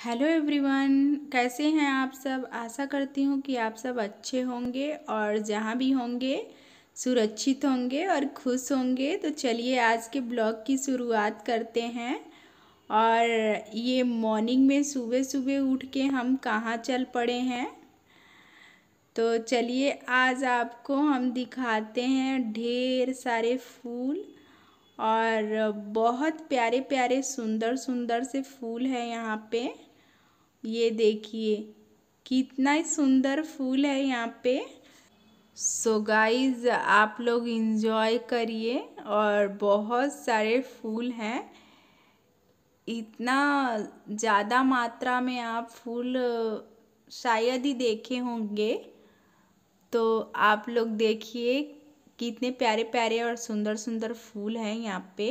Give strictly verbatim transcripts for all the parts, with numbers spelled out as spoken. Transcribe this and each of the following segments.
Hello everyone, कैसे हैं आप सब। आशा करती हूँ कि आप सब अच्छे होंगे और जहाँ भी होंगे सुरक्षित होंगे और खुश होंगे। तो चलिए आज के ब्लॉग की शुरुआत करते हैं। और ये मॉर्निंग में सुबह सुबह उठ के हम कहाँ चल पड़े हैं, तो चलिए आज आपको हम दिखाते हैं ढेर सारे फूल। और बहुत प्यारे प्यारे सुंदर सुंदर से फूल है यहाँ पे। ये देखिए कितना ही सुंदर फूल है यहाँ पे। सो गाइज आप लोग इंजॉय करिए। और बहुत सारे फूल हैं, इतना ज़्यादा मात्रा में आप फूल शायद ही देखे होंगे। तो आप लोग देखिए कितने प्यारे प्यारे और सुंदर सुंदर फूल हैं यहाँ पे।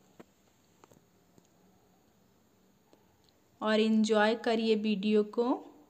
और इन्जॉय करिए वीडियो को।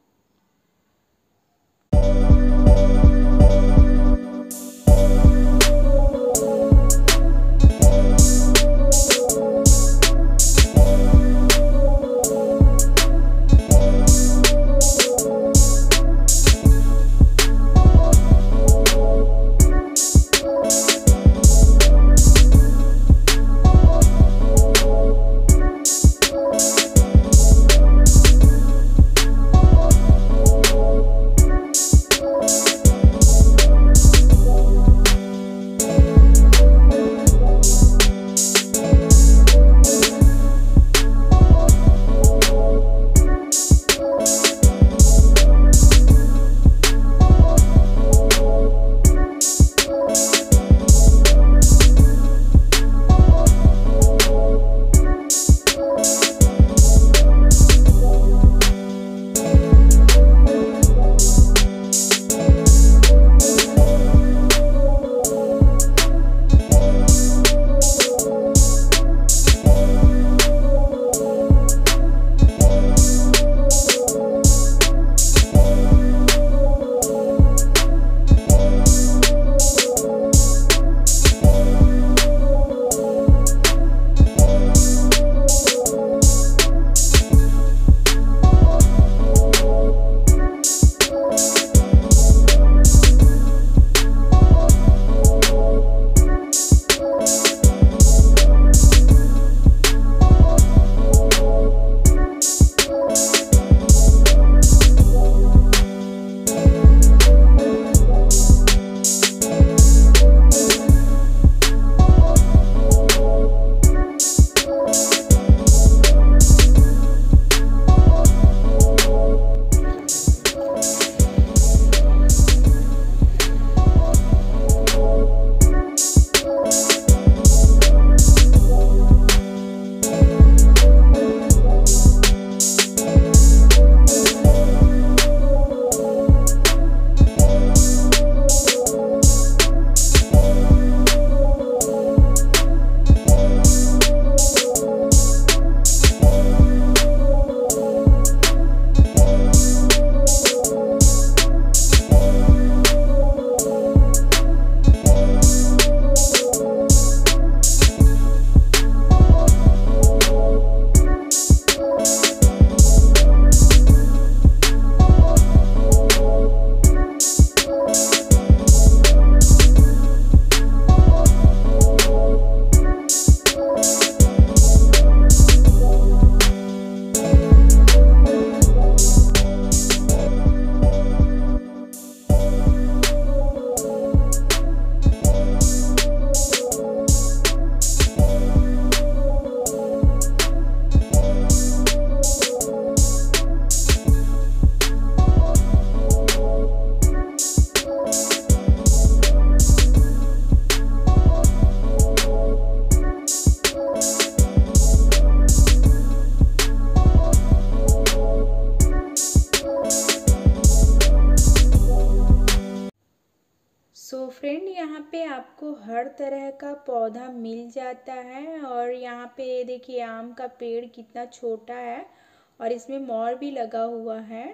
सो फ्रेंड यहाँ पे आपको हर तरह का पौधा मिल जाता है। और यहाँ पे देखिए आम का पेड़ कितना छोटा है और इसमें मोर भी लगा हुआ है।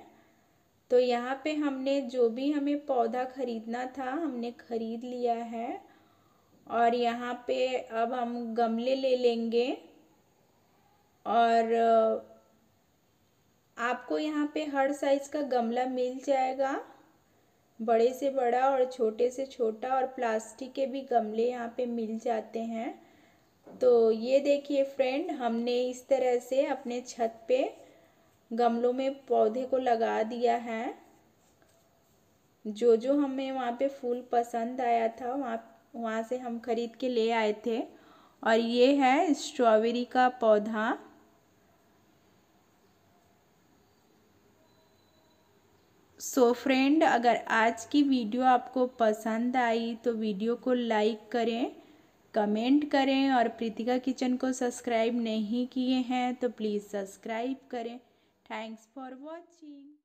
तो यहाँ पे हमने जो भी हमें पौधा खरीदना था हमने खरीद लिया है। और यहाँ पे अब हम गमले ले लेंगे और आपको यहाँ पे हर साइज़ का गमला मिल जाएगा, बड़े से बड़ा और छोटे से छोटा, और प्लास्टिक के भी गमले यहाँ पे मिल जाते हैं। तो ये देखिए फ्रेंड, हमने इस तरह से अपने छत पे गमलों में पौधे को लगा दिया है। जो जो हमें वहाँ पे फूल पसंद आया था वहाँ वहाँ से हम खरीद के ले आए थे। और ये है स्ट्रॉबेरी का पौधा। सो फ्रेंड, अगर आज की वीडियो आपको पसंद आई तो वीडियो को लाइक करें, कमेंट करें, और प्रीतिका किचन को सब्सक्राइब नहीं किए हैं तो प्लीज़ सब्सक्राइब करें। Thanks for watching.